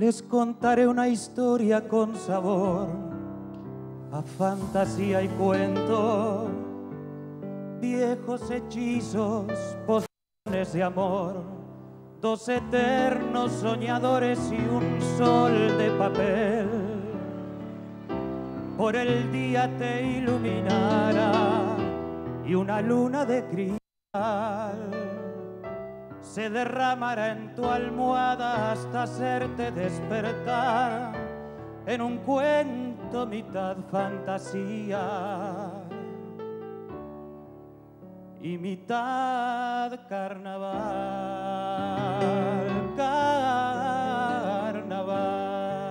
Les contaré una historia con sabor a fantasía y cuento, viejos hechizos, pociones de amor, dos eternos soñadores y un sol de papel. Por el día te iluminará y una luna de cristal se derramará en tu almohada hasta hacerte despertar en un cuento mitad fantasía y mitad carnaval, carnaval.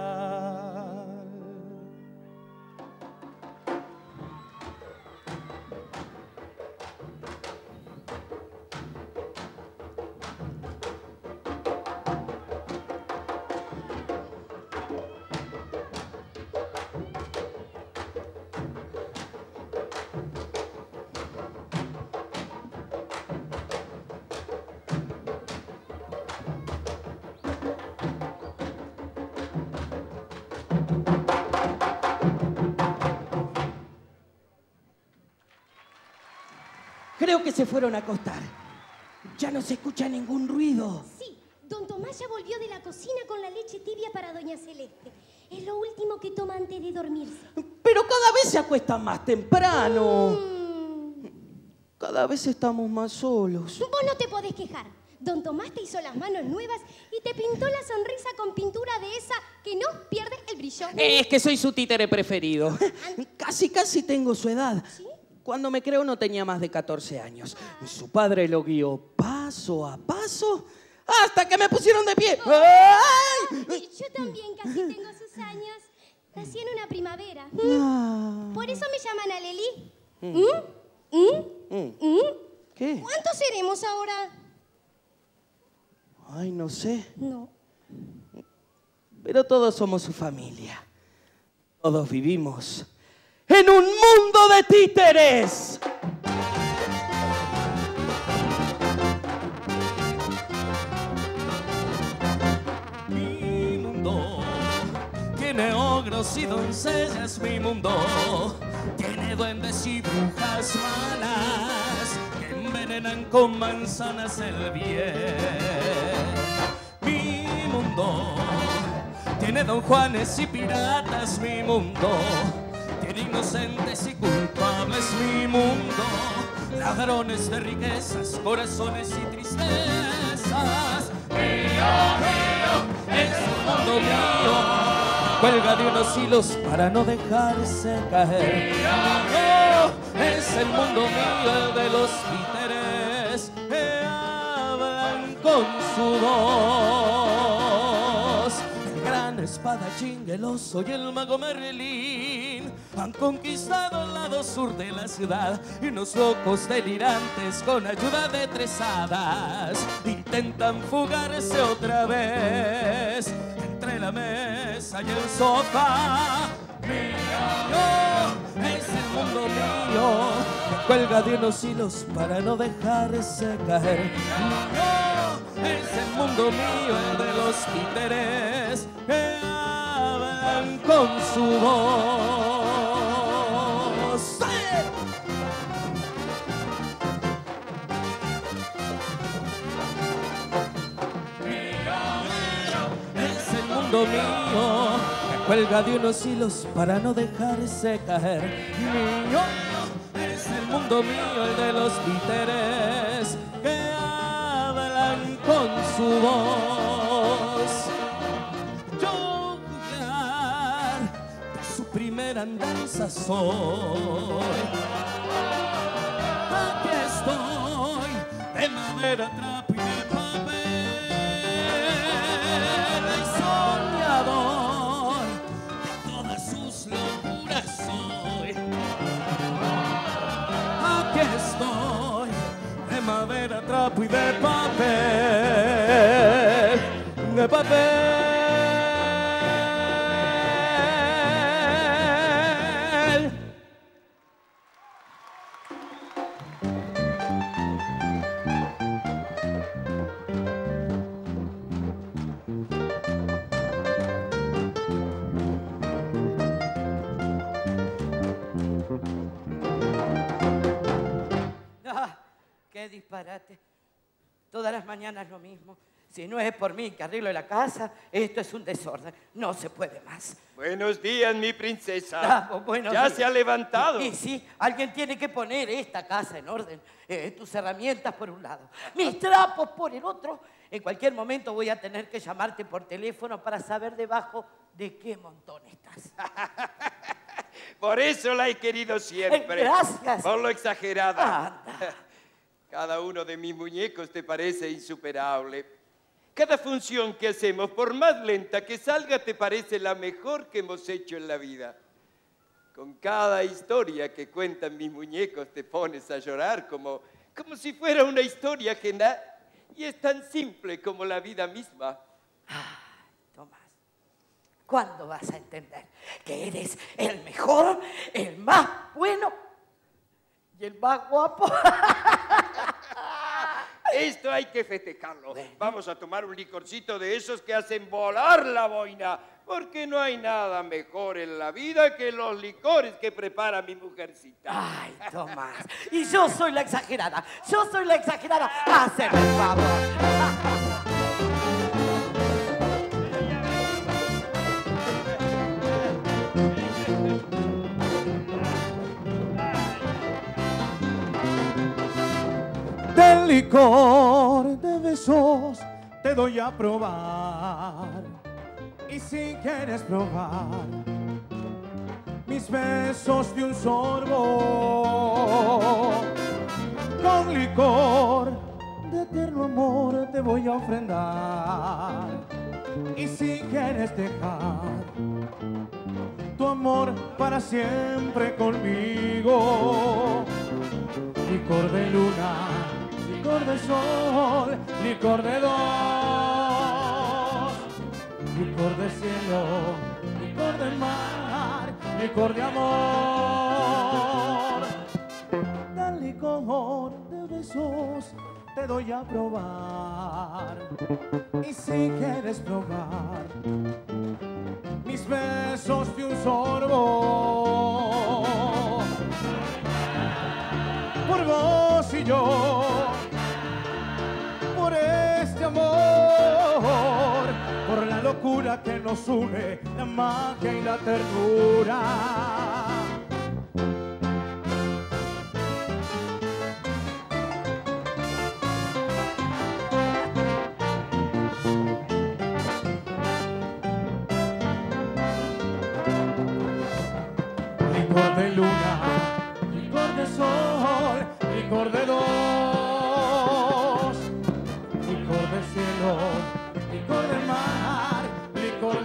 Creo que se fueron a acostar. Ya no se escucha ningún ruido. Sí, don Tomás ya volvió de la cocina con la leche tibia para doña Celeste. Es lo último que toma antes de dormirse. Pero cada vez se acuesta más temprano. Cada vez estamos más solos. Vos no te podés quejar. Don Tomás te hizo las manos nuevas y te pintó la sonrisa con pintura de esa que no pierde el brillo. Es que soy su títere preferido. Casi tengo su edad. ¿Sí? Cuando me creó no tenía más de 14 años. Su padre lo guió paso a paso hasta que me pusieron de pie. ¡Ay! Yo también casi tengo sus años. Nací en una primavera. Por eso me llaman Alelí. ¿Qué? ¿Cuántos seremos ahora? Ay, no sé. No. Pero todos somos su familia. Todos vivimos en un mundo de títeres. Mi mundo tiene ogros y doncellas, mi mundo tiene duendes y brujas malas que envenenan con manzanas el bien. Mi mundo tiene don Juanes y piratas, mi mundo tiene inocentes y culpables, mi mundo, ladrones de riquezas, corazones y tristezas. Mío, es un mundo mío, cuelga de unos hilos para no dejarse caer. Mío, es el mundo mío, el de los títeres que hablan con su voz. El gran espadachín, el oso y el mago Merlín han conquistado el lado sur de la ciudad y unos locos delirantes con ayuda de 3 hadas intentan fugarse otra vez entre la mesa y el sofá. Mío, es el mundo mío que cuelga de unos hilos para no dejarse caer. Mío, es el mundo mío, el de los títeres que hablan con su voz. Es el mundo mío que cuelga de unos hilos para no dejarse caer. Mío, es el mundo mío, el de los títeres que hablan con su voz. Yo de su primera andanza soy. Aquí estoy, de madera, trapo y de papel, y soñador, de todas sus locuras soy. Aquí estoy, de madera, trapo y de papel, de papel. Qué disparate. Todas las mañanas lo mismo. Si no es por mí que arreglo la casa, esto es un desorden. No se puede más. Buenos días, mi princesa. Buenos ¿Ya días. se ha levantado? Y sí, alguien tiene que poner esta casa en orden. Tus herramientas por un lado, mis trapos por el otro. En cualquier momento voy a tener que llamarte por teléfono para saber debajo de qué montón estás. Por eso la he querido siempre. Gracias. Por lo exagerada. Anda. Cada uno de mis muñecos te parece insuperable. Cada función que hacemos, por más lenta que salga, te parece la mejor que hemos hecho en la vida. Con cada historia que cuentan mis muñecos te pones a llorar como si fuera una historia ajena. Y es tan simple como la vida misma. Tomás, ¿cuándo vas a entender que eres el mejor, el más bueno y el más guapo? Esto hay que festejarlo. Vamos a tomar un licorcito de esos que hacen volar la boina, porque no hay nada mejor en la vida que los licores que prepara mi mujercita. Ay, Tomás, y yo soy la exagerada. Hazme el favor. Del licor de besos te doy a probar. Y si quieres probar mis besos de un sorbo, con licor de eterno amor te voy a ofrendar. Y si quieres dejar tu amor para siempre conmigo, licor de luna, licor de sol, licor de dos, licor de cielo, licor de mar, licor de amor. Del licor de besos te doy a probar. Y si quieres probar mis besos de un sorbo, por vos y yo, por este amor, por la locura que nos une, la magia y la ternura. Licor de luna, licor de sol, licor de dos, licor de cielo, licor de mar, licor de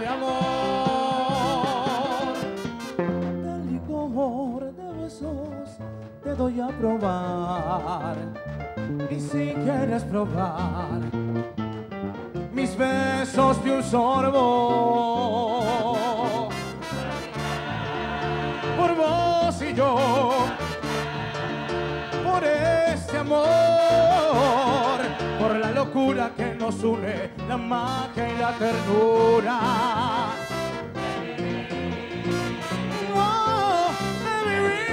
amor. Del licor de besos te doy a probar. Y si quieres probar mis besos de un sorbo, por vos y yo, por este amor, por la locura que nos une, la magia y la ternura. Oh, de vivir.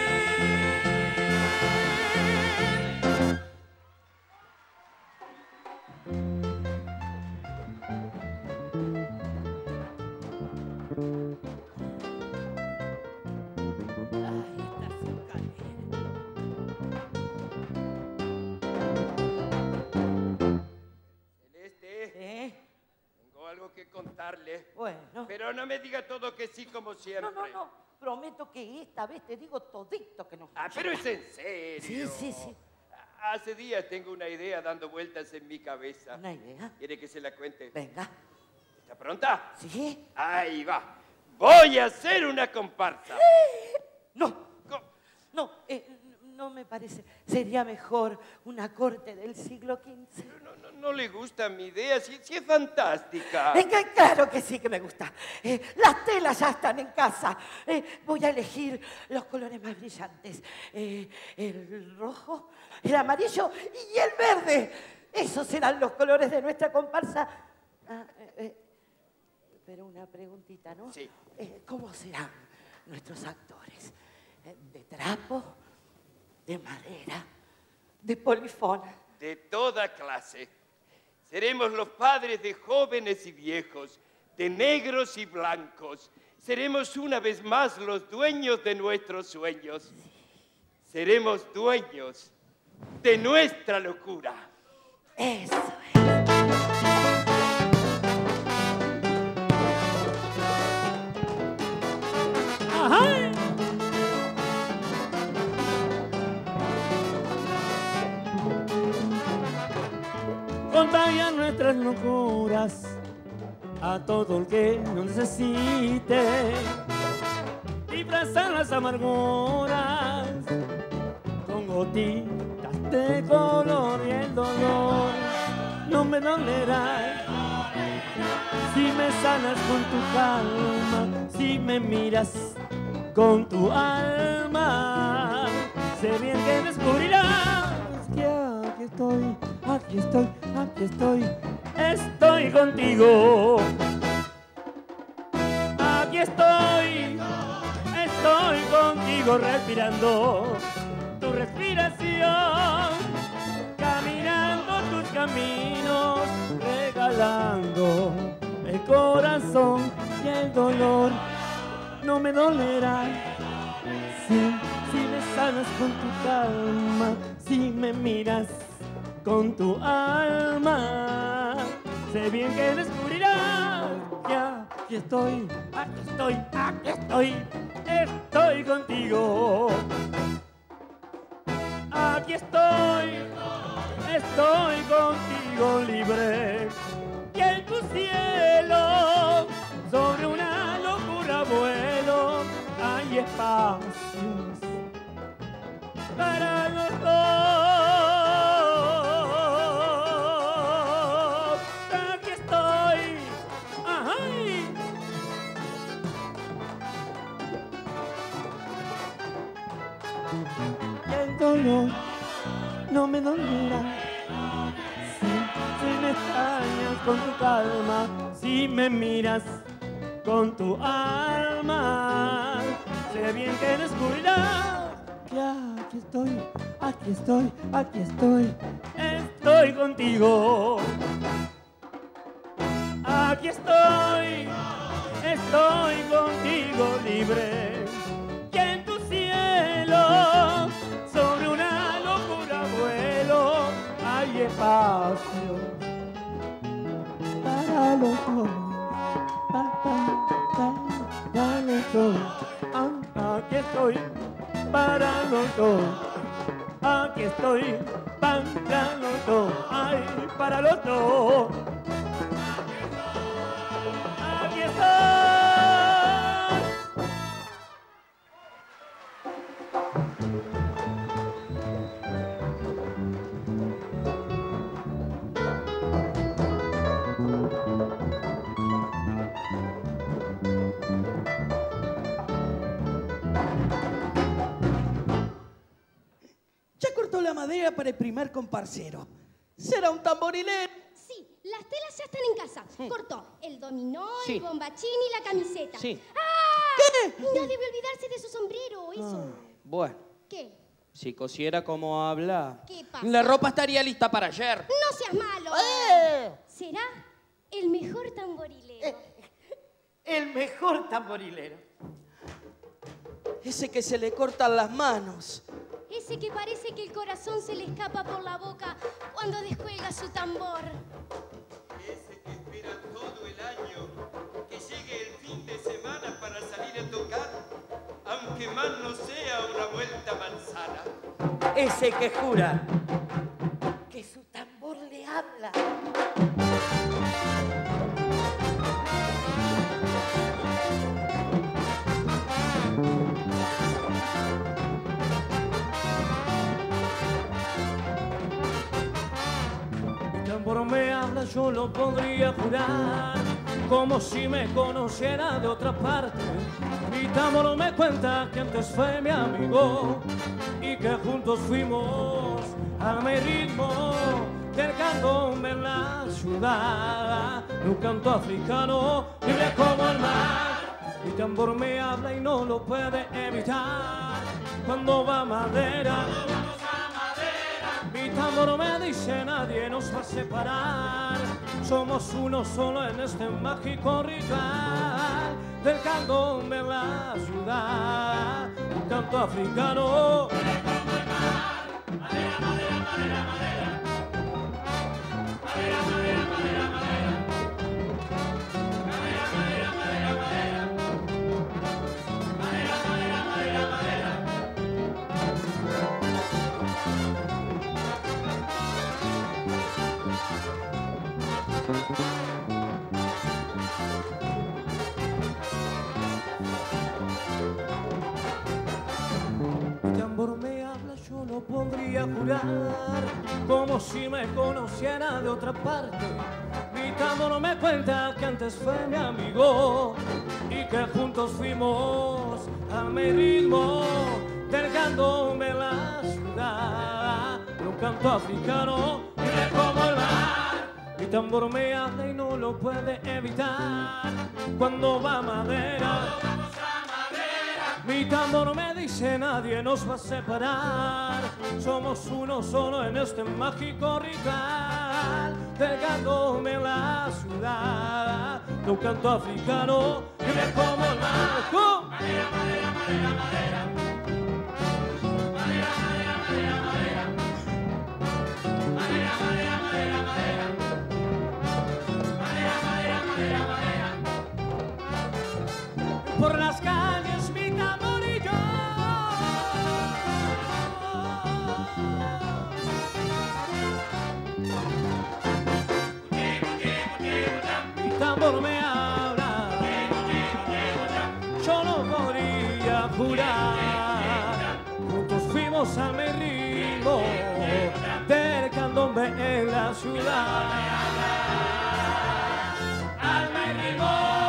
Tengo algo que contarle. Bueno. Pero no me diga todo que sí como siempre. No. Prometo que esta vez te digo todito que no. Pero es en serio. Sí. Hace días tengo una idea dando vueltas en mi cabeza. ¿Una idea? ¿Quiere que se la cuente? Venga. ¿Está pronta? ¿Sí? Ahí va. Voy a hacer una comparsa. No, no me parece. Sería mejor una corte del siglo XV. No le gusta mi idea, sí es fantástica. Claro que sí que me gusta. Las telas ya están en casa. Voy a elegir los colores más brillantes. El rojo, el amarillo y el verde. Esos serán los colores de nuestra comparsa. Pero una preguntita, ¿no? Sí. ¿Cómo serán nuestros actores? ¿De trapo? ¿De madera? de polifón. De toda clase. Seremos los padres de jóvenes y viejos, de negros y blancos. Seremos una vez más los dueños de nuestros sueños. Seremos dueños de nuestra locura. Eso es. ¡Ajá! Contagia nuestras locuras a todo el que nos necesite. Disfrazar las amarguras con gotitas de color y el dolor no me dolerá. Si me sanas con tu calma, si me miras con tu alma, sé bien que descubrirás que aquí estoy, aquí estoy, aquí estoy, estoy contigo. Aquí estoy, estoy contigo respirando tu respiración, caminando tus caminos, regalando el corazón y el dolor no me dolerá. Si me sanas con tu calma, si me miras con tu alma, sé bien que descubrirás que aquí estoy, aquí estoy, aquí estoy, estoy contigo. Aquí estoy, estoy contigo libre. Y en tu cielo, sobre una locura vuelo, hay espacios para los dos. Aquí estoy, ¡ay! El dolor no me dolerá. Si me extrañas con tu calma, si me miras con tu alma, sé bien que descubrirás que aquí estoy, aquí estoy, aquí estoy, estoy contigo. Aquí estoy, estoy contigo libre. Y en tu cielo, sobre una locura vuelo, hay espacio para los dos, para los dos. Aquí estoy para los dos, aquí estoy para los dos, ay, para los dos. Aquí estoy. Ya cortó la madera para el primer comparsero. ¿Será un tamborilero? Sí, las telas ya están en casa. Cortó el dominó, Sí. el bombachín y la camiseta. Sí. ¡Ah! ¿Qué? Y no debe olvidarse de su sombrero, eso. Bueno, ¿Qué? si cosiera como habla, ¿Qué pasa? la ropa estaría lista para ayer. No seas malo. Será el mejor tamborilero. El mejor tamborilero. Ese que se le cortan las manos. Ese que parece que el corazón se le escapa por la boca cuando descuelga su tambor. Ese que espera todo el año que llegue el fin de semana para salir a tocar, aunque más no sea una vuelta a manzana. Ese que jura que su tambor le habla. Mi tambor me habla, yo lo podría jurar, como si me conociera de otra parte. Mi tambor me cuenta que antes fue mi amigo y que juntos fuimos a mi ritmo del candombe en la ciudad, un canto africano libre como el mar. Mi tambor me habla y no lo puede evitar. Cuando va madera, Mi tambor me dice nadie nos va a separar. Somos uno solo en este mágico ritual del candombe en la ciudad. Un canto africano. Madera, madera, madera, madera. Madera, madera, madera, madera. Madera, madera, madera, madera. Madera, madera, madera, madera. Mi tambor me habla, yo no podría jurar, como si me conociera de otra parte. Mi tambor me cuenta que antes fue mi amigo y que juntos fuimos a mi ritmo del candombe en la ciudad. Un canto africano libre como el mar. Mi tambor me habla y no lo puede evitar. Cuando va a madera, mi tambor me dice nadie nos va a separar. Somos uno solo en este mágico ritual del candombe en la ciudad. De un canto africano libre como el mar. Madera, madera, madera, madera. Madera, madera, madera, madera. Madera, madera, madera, madera. Madera, madera, madera, madera. Por las calles mi tambor y yo. Mi tambor me habla. Yo no podría jurar. Juntos fuimos al ritmo del candombe en la ciudad. Al ritmo.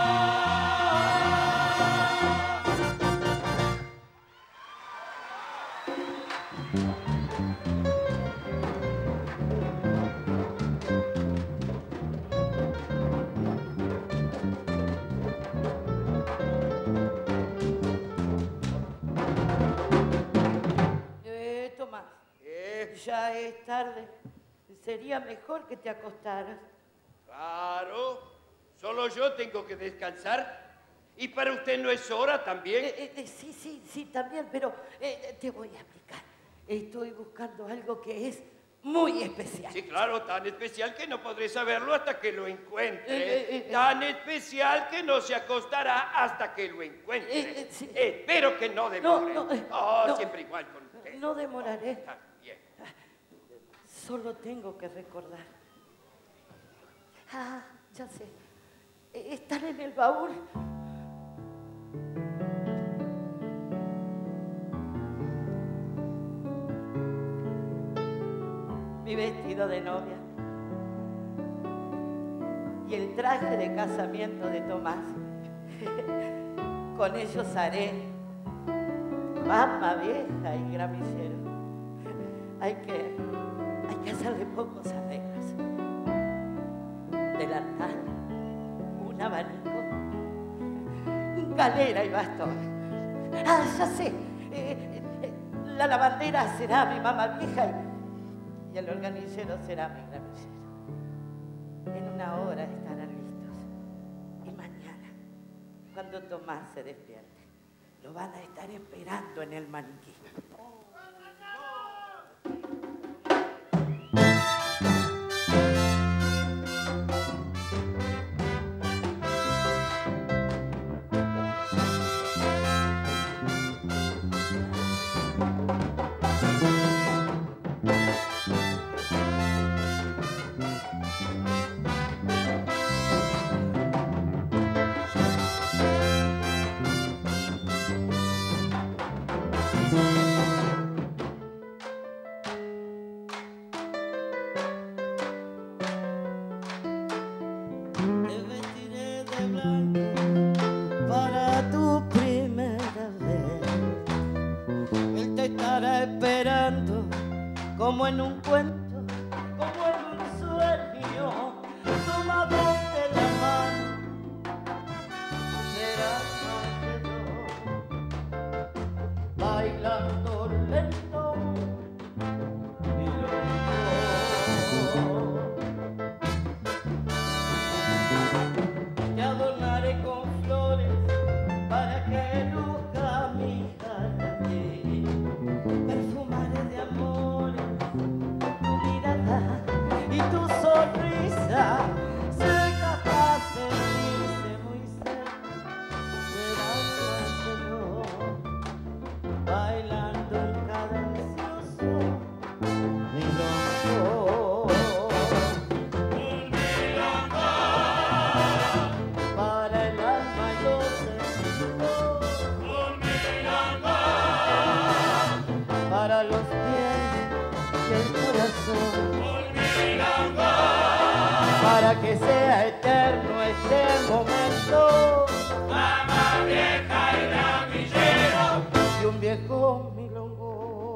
Tomás, ya es tarde. Sería mejor que te acostaras. Claro, solo yo tengo que descansar. ¿Y para usted no es hora también? Sí, también, pero te voy a explicar. Estoy buscando algo que es muy especial. Sí, claro, tan especial que no podré saberlo hasta que lo encuentre. Tan especial que no se acostará hasta que lo encuentre. Sí. Espero que no demore. No, siempre igual con usted. No demoraré. Está bien. Solo tengo que recordar. Ah, ya sé. Están en el baúl. Mi vestido de novia y el traje de casamiento de Tomás. Con ellos haré mamá vieja y gramillero. Hay que hacerle pocos arreglos. Delantal, un abanico, galera y bastón. Ah, ya sé. La lavandera será mi mamá vieja y el organillero será mi gramillero. En una hora estarán listos. Y mañana, cuando Tomás se despierte, lo van a estar esperando en el maniquí. Como en un cuento, como en un sueño, tomados de la mano, será bailando lento y el corazón. Para que sea eterno este momento. Mamá vieja y ramillero. Y un viejo milongo.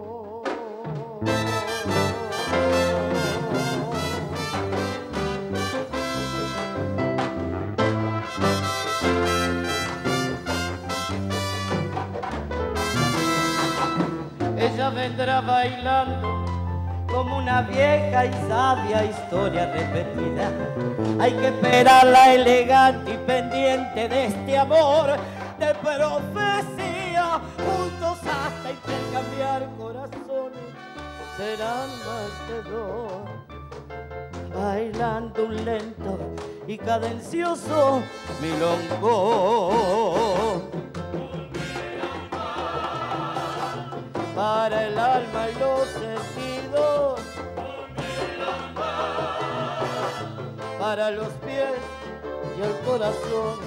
Ella vendrá bailando como una vieja y sabia historia repetida. Hay que esperarla elegante y pendiente de este amor de profecía, juntos hasta intercambiar corazones, serán más de dos, bailando un lento y cadencioso milongo. Para el alma y los sentidos, para los pies y el corazón,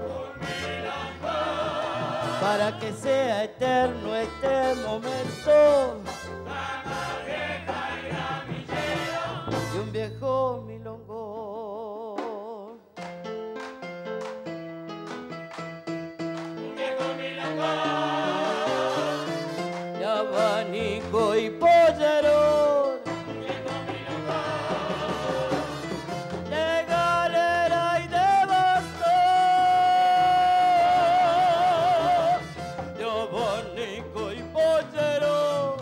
para que sea eterno este momento. Y un viejo milongo. Abanico y pollerón, de galera y de bastón, de abanico y pollerón.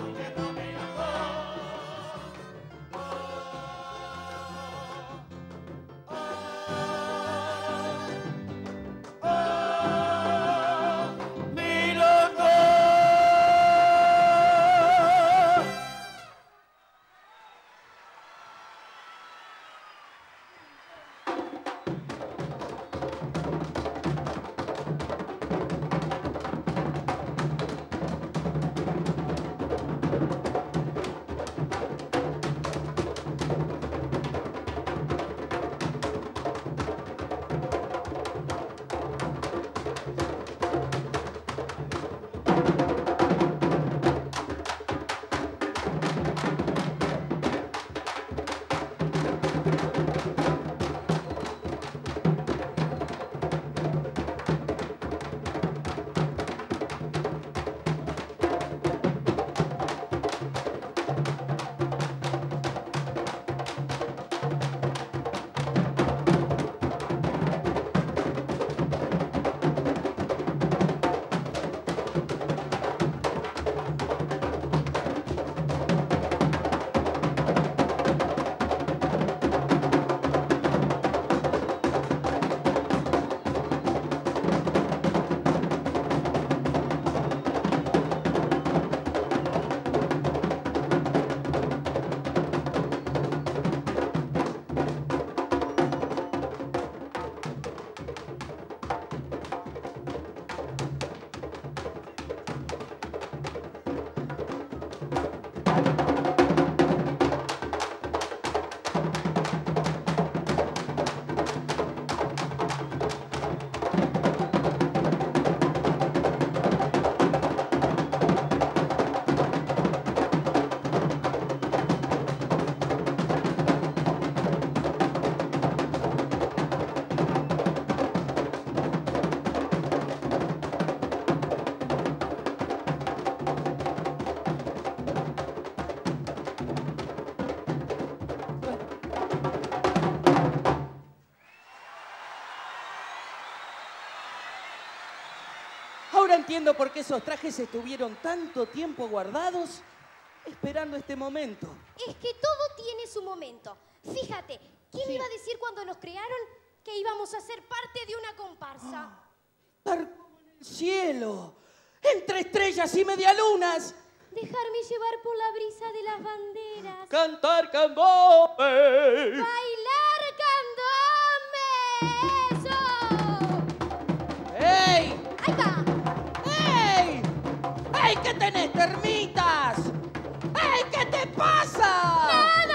Ahora entiendo por qué esos trajes estuvieron tanto tiempo guardados esperando este momento. Es que todo tiene su momento. Fíjate, ¿quién iba a decir cuando nos crearon que íbamos a ser parte de una comparsa? Estar como en el cielo, entre estrellas y medialunas. Dejarme llevar por la brisa de las banderas. Cantar candombe. Bailar candombe. ¡Eso! ¡Ey! ¡Ahí va! ¡Ey! ¡Ey! ¿Qué tenés, termitas? ¡Ey! ¿Qué te pasa?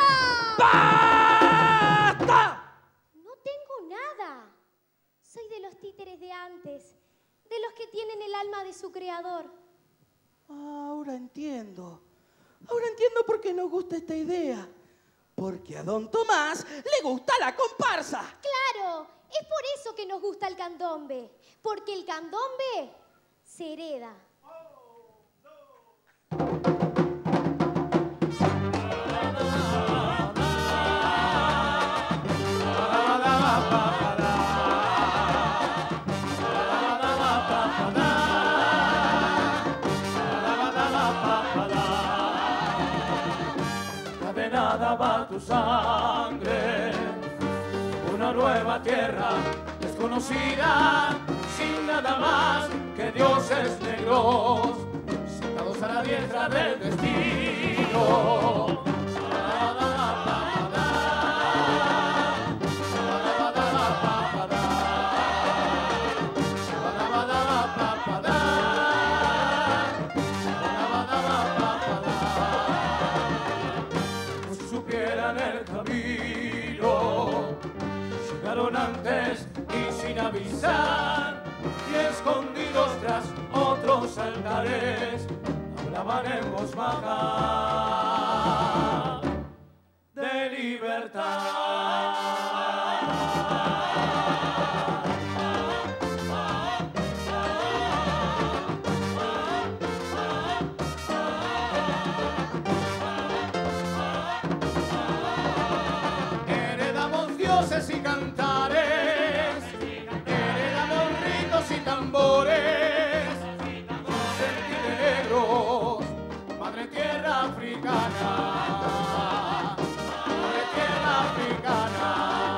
¡Nada! ¡Basta! No tengo nada. Soy de los títeres de antes, de los que tienen el alma de su creador. Ahora entiendo. Ahora entiendo por qué nos gusta esta idea. Porque a don Tomás le gusta la comparsa. Claro, es por eso que nos gusta el candombe. Porque el candombe se hereda. Nada va tu sangre, una nueva tierra desconocida, sin nada más que dioses negros, sentados a la diestra del destino. Antes y sin avisar, y escondidos tras otros altares, hablaban en voz baja de libertad. Heredamos dioses y cantares, heredamos ritos y tambores, sentir de negros, madre tierra africana, madre tierra africana.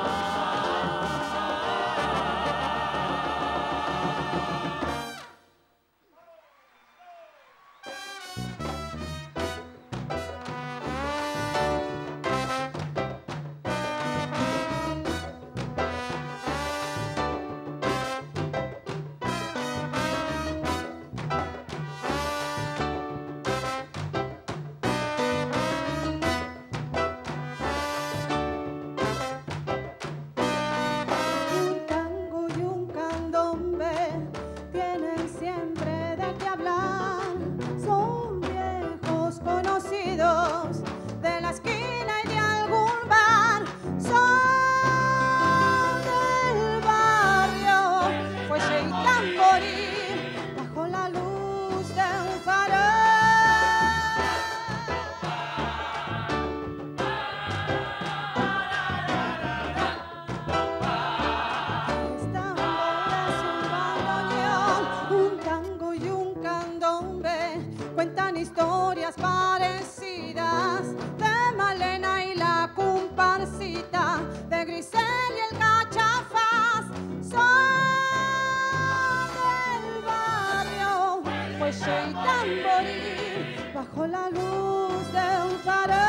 Bajo la luz de un farol.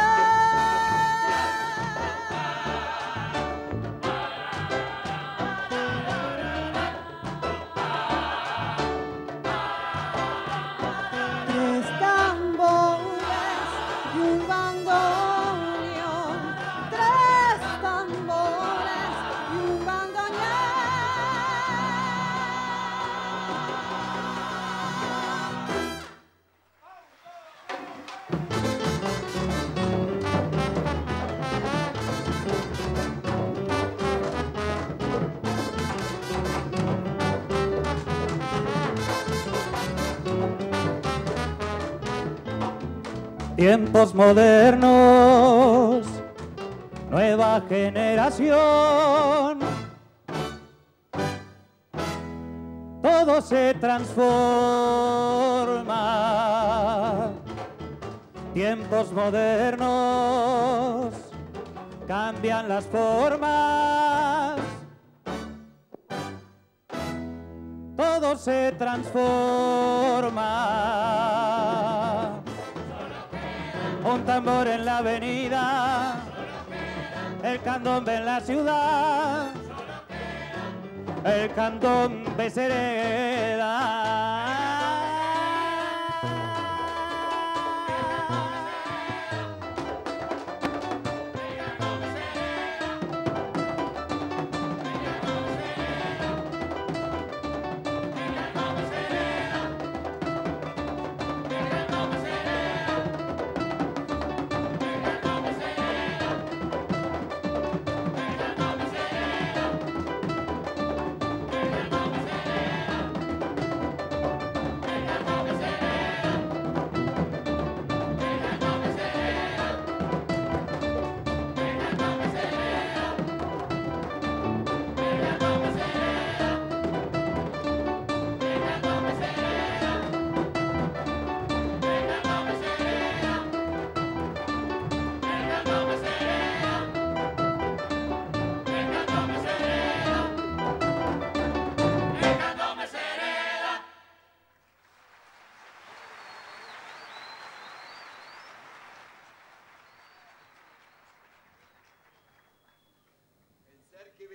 Tres tambores y un bandoneón. Tres tambores y un bandoneón. Tiempos modernos, nueva generación, todo se transforma. Tiempos modernos, cambian las formas, todo se transforma. Un tambor en la avenida, el candombe en la ciudad, el candombe se hereda.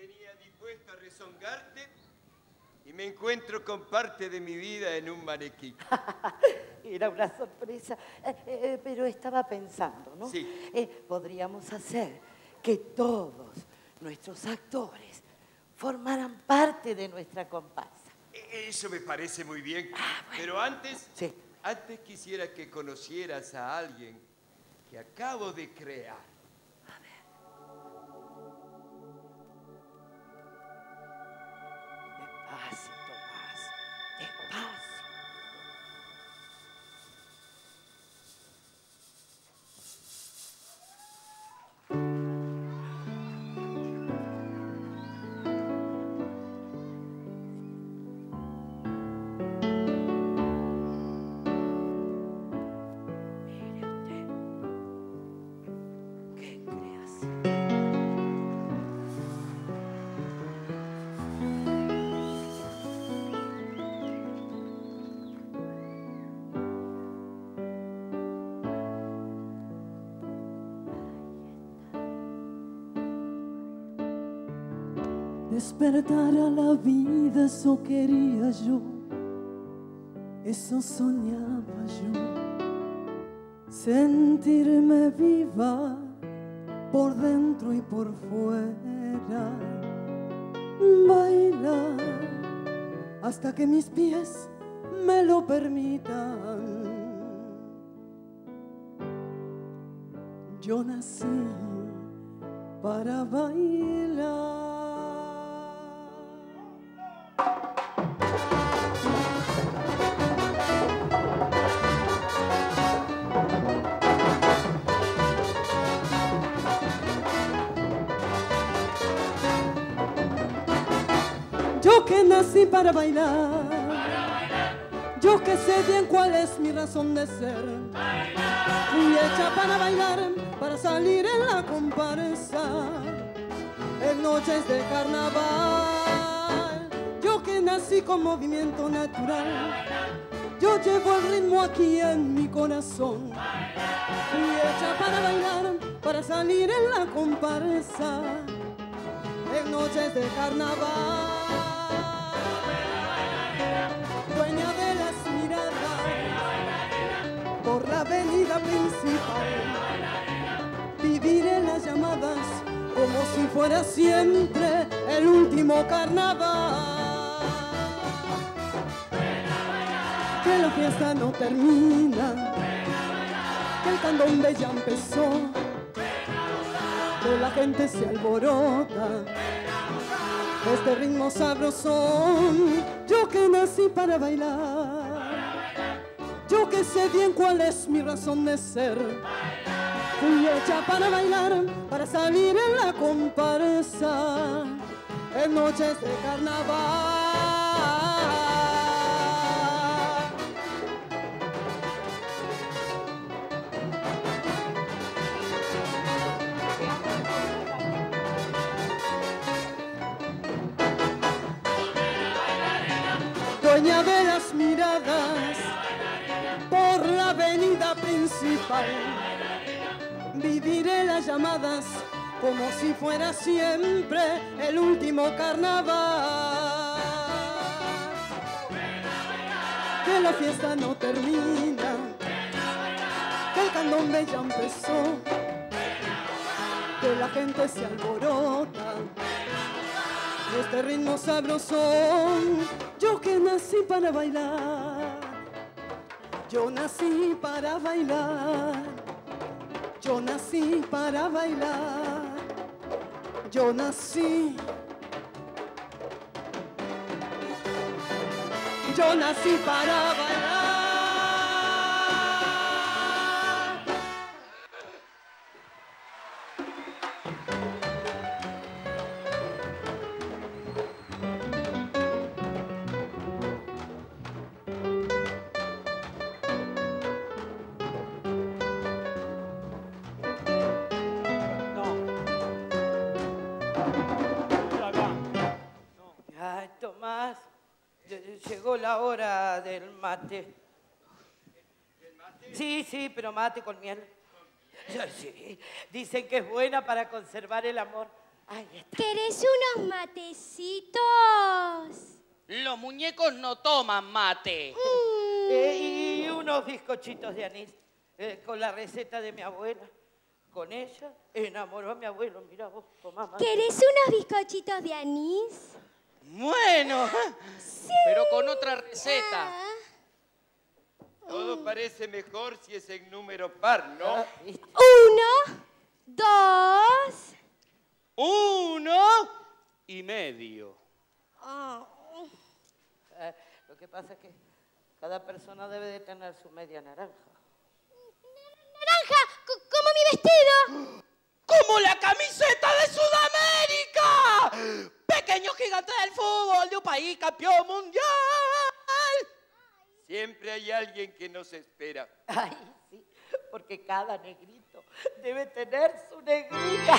venía dispuesto a rezongarte y me encuentro con parte de mi vida en un maniquí. Era una sorpresa, pero estaba pensando, ¿no? Sí. Podríamos hacer que todos nuestros actores formaran parte de nuestra comparsa. Eso me parece muy bien. Bueno. Pero antes, Sí. antes quisiera que conocieras a alguien que acabo de crear. Despacio, Tomás, despacio. Mire usted, qué creación. Despertar a la vida, eso quería yo, eso soñaba yo. Sentirme viva por dentro y por fuera. Bailar hasta que mis pies me lo permitan. Yo nací para bailar. Yo que nací para bailar, yo que sé bien cuál es mi razón de ser. Fui hecha para bailar, para salir en la comparsa, en noches de carnaval. Yo que nací con movimiento natural, yo llevo el ritmo aquí en mi corazón. Fui hecha para bailar, para salir en la comparsa, en noches de carnaval. Dueña de las miradas por la avenida principal, viviré las llamadas como si fuera siempre el último carnaval. Que la fiesta no termina, que el candombe ya empezó, que la gente se alborota, este ritmo sabrosón. Yo que nací para bailar, yo que sé bien cuál es mi razón de ser. Fui hecha para bailar, para salir en la comparsa, en noches de carnaval. Dueña de las miradas por la avenida principal, viviré las llamadas como si fuera siempre el último carnaval. Que la fiesta no termina, que el candombe ya empezó, que la gente se alborota, este ritmo sabrosón. Yo que nací para bailar, yo nací para bailar, yo nací para bailar, yo nací para bailar. Ay, Tomás, llegó la hora del mate. ¿El mate? Sí, sí, pero mate con miel. Sí, dicen que es buena para conservar el amor. Ahí está. ¿Querés unos matecitos? Los muñecos no toman mate. Y unos bizcochitos de anís con la receta de mi abuela. Con ella enamoró a mi abuelo. Mira vos, tomá mate. ¿Querés unos bizcochitos de anís? Bueno, Sí. pero con otra receta. Ah. Todo parece mejor si es en número par, ¿no? ¿Viste? 1, 2. 1,5. Lo que pasa es que cada persona debe de tener su media naranja. Naranja, como mi vestido. ¡Como la camiseta de Sudamérica! Pequeño gigante del fútbol de un país campeón mundial. Siempre hay alguien que nos espera. Ay, sí, porque cada negrito debe tener su negrita.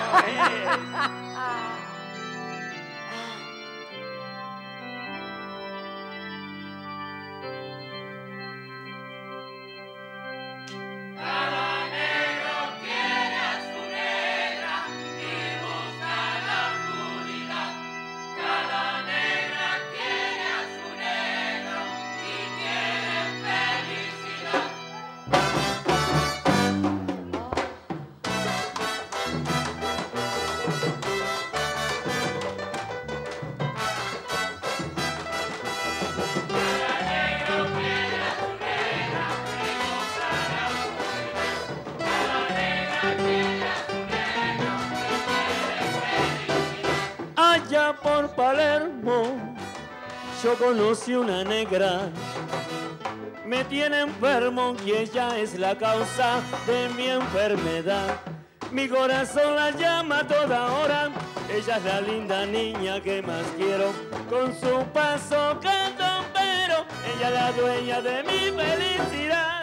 Allá por Palermo yo conocí una negra, me tiene enfermo y ella es la causa de mi enfermedad. Mi corazón la llama a toda hora, ella es la linda niña que más quiero. Con su paso candombero, ella es la dueña de mi felicidad.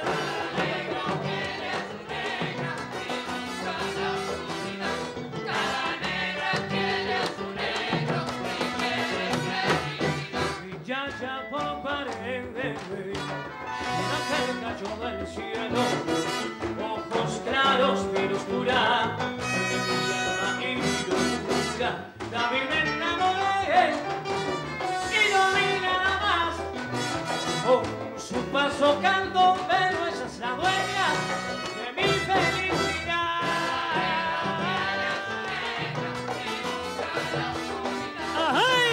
Ya por paredes, una cerca yo del cielo, ojos claros, piel oscura, en mi alma y mi locura, también me enamoré, y no vi nada más, con su paso candombero, ella es la dueña de mi felicidad. ¡Ay!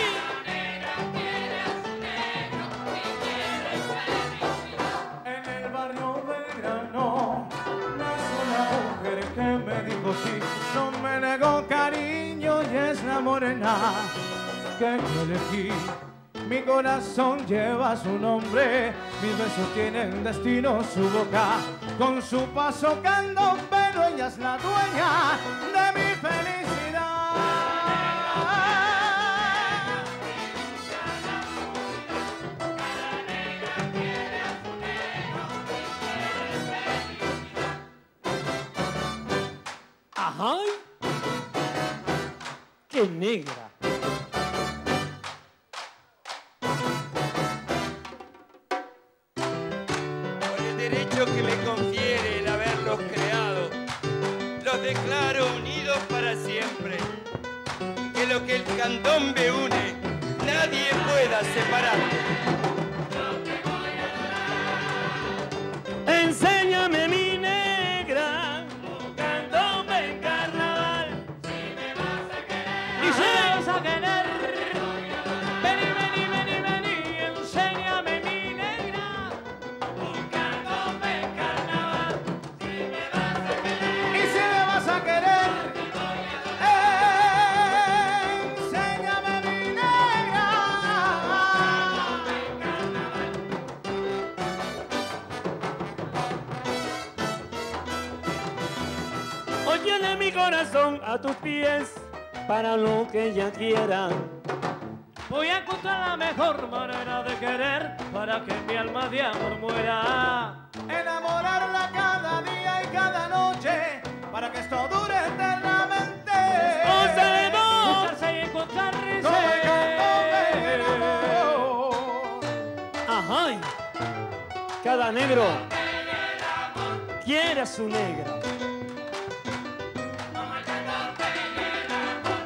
Que me dijo sí, no me negó cariño y es la morena que yo elegí. Mi corazón lleva su nombre, mis besos tienen destino, su boca con su paso candombero, ella es la dueña de mi felicidad. ¡Ay! ¡Qué negra! Por el derecho que me confiere el haberlos creado, los declaro unidos para siempre. Que lo que el candombe une, nadie pueda separar. Enséñame mi negra, candombe en carnaval. Y si me vas a querer, vení, vení, vení, vení, enséñame mi negra, un candombe en carnaval. Y si me vas a querer, enséñame mi negra. Hoy tiene mi corazón a tus pies para lo que ella quiera. Voy a encontrar la mejor manera de querer para que mi alma de amor muera. Enamorarla cada día y cada noche para que esto dure eternamente. Buscarse y encontrarse. ¡Ajá! Cada negro quiere a su negra.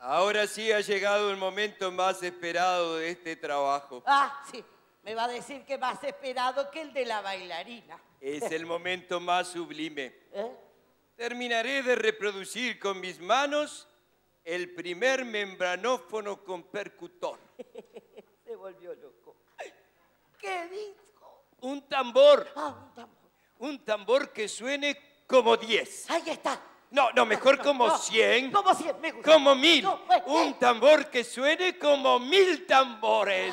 Ahora sí ha llegado el momento más esperado de este trabajo. Ah, sí. Me va a decir que más esperado que el de la bailarina. Es el momento más sublime. ¿Eh? Terminaré de reproducir con mis manos el primer membranófono con percutor. Se volvió loco. ¿Qué dijo? Un tambor. Ah, un tambor. Un tambor que suene como 10. Ahí está. No, mejor como 100. Como 100, me gusta. Como 1000. No, Un tambor que suene como 1000 tambores.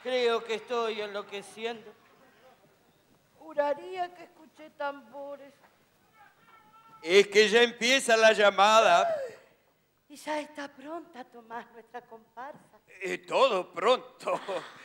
Creo que estoy enloqueciendo. Juraría que escuché tambores. Es que ya empieza la llamada. Y ya está pronta, Tomás, nuestra comparsa. Todo pronto.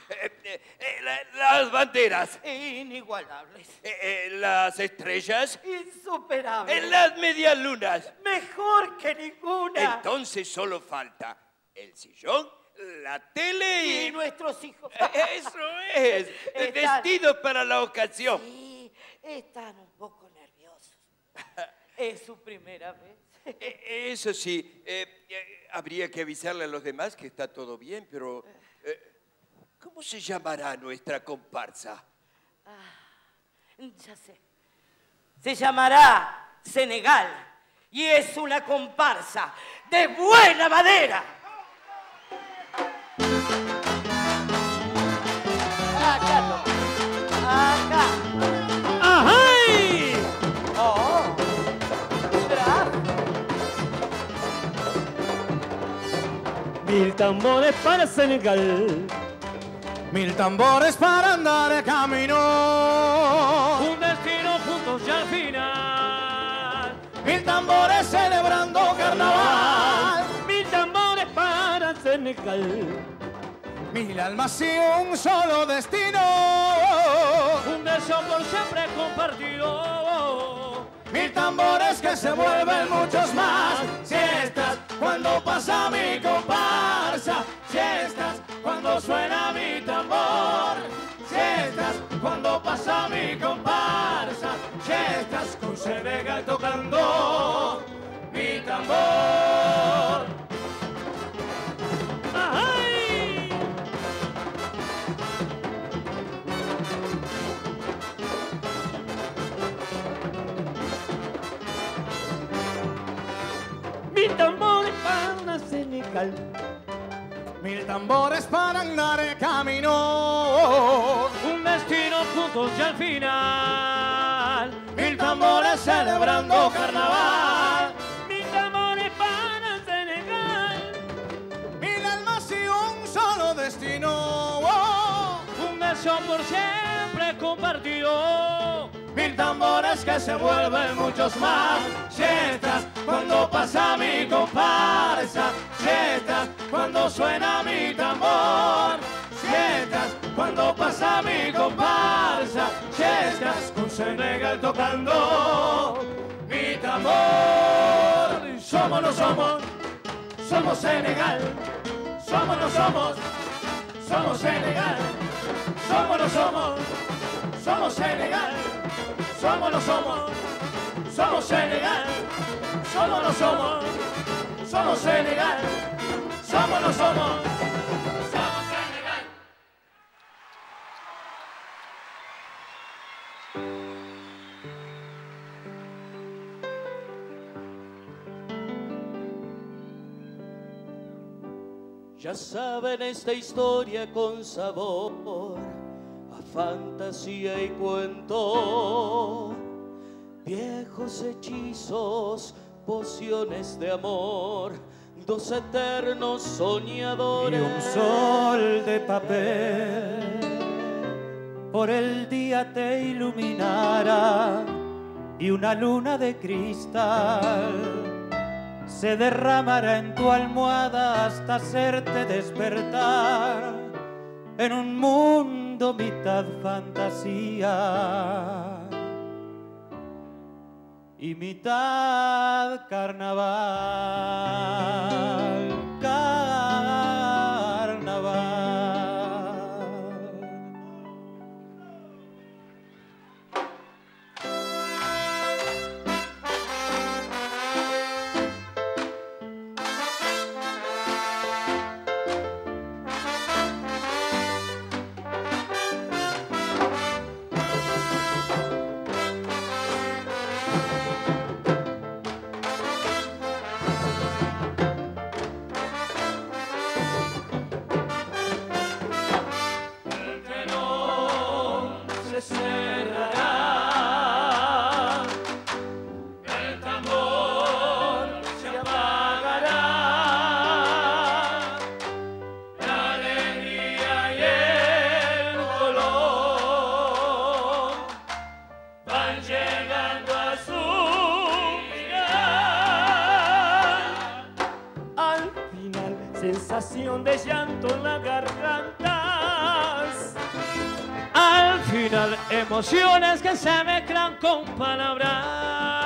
Las banderas. Inigualables. Las estrellas. Insuperables. Las medialunas. Mejor que ninguna. Entonces solo falta el sillón, la tele y nuestros hijos. Eso es. Vestidos para la ocasión. Sí, están un poco nerviosos. Es su primera vez. Eso sí, habría que avisarle a los demás que está todo bien, pero ¿cómo se llamará nuestra comparsa? Ya sé. Se llamará Senegal y es una comparsa de buena madera. Acá, Tomás. Acá. ¡Ajay! Oh. Mil tambores para Senegal. Mil tambores para andar de camino. Un destino juntos ya al final. Mil tambores celebrando carnaval. Mil tambores para Senegal. Mil almas y un solo destino. Un deseo por siempre compartido. Mil tambores que se vuelven muchos más. Si estás cuando pasa mi comparsa. Si estás cuando suena mi tambor. Si estás cuando pasa mi comparsa. Si estás con Senegal tocando mi tambor. ¡Ay! Mil tambores para Senegal. Mil tambores para andar en camino. Un destino juntos ya al final. Mil tambores celebrando carnaval. Mil tambores para Senegal. Mil almas y un solo destino. Un deseo por siempre compartido. Mil tambores que se vuelven muchos más. Si estás cuando pasa mi comparsa. Si estás cuando suena mi tambor. Si estás cuando pasa mi comparsa. Si estás con Senegal tocando mi tambor. Somos, no somos, somos Senegal. Somos, no somos, somos Senegal. Somos, no somos, somos Senegal. Somos, no somos, somos Senegal. Somos, no somos, somos Senegal. Somos, no somos, somos Senegal. Ya saben esta historia con sabor a fantasía y cuento, viejos hechizos, pociones de amor, dos eternos soñadores. Y un sol de papel por el día te iluminará, y una luna de cristal se derramará en tu almohada hasta hacerte despertar en un mundo mitad fantasía y mitad carnaval, carnaval. sensación de llanto en la garganta. Al final emociones que se mezclan con palabras.